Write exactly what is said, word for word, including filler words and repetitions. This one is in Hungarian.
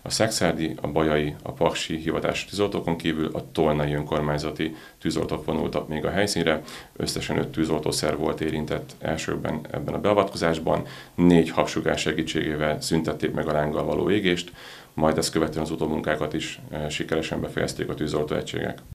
A szekszárdi, a bajai, a paksi hivatásos tűzoltókon kívül a tolnai önkormányzati tűzoltók vonultak még a helyszínre. Összesen öt tűzoltószer volt érintett elsőben ebben a beavatkozásban. Négy habsugás segítségével szüntették meg a lánggal való égést, majd ezt követően az utómunkákat is sikeresen befejezték a tűzoltóegységek.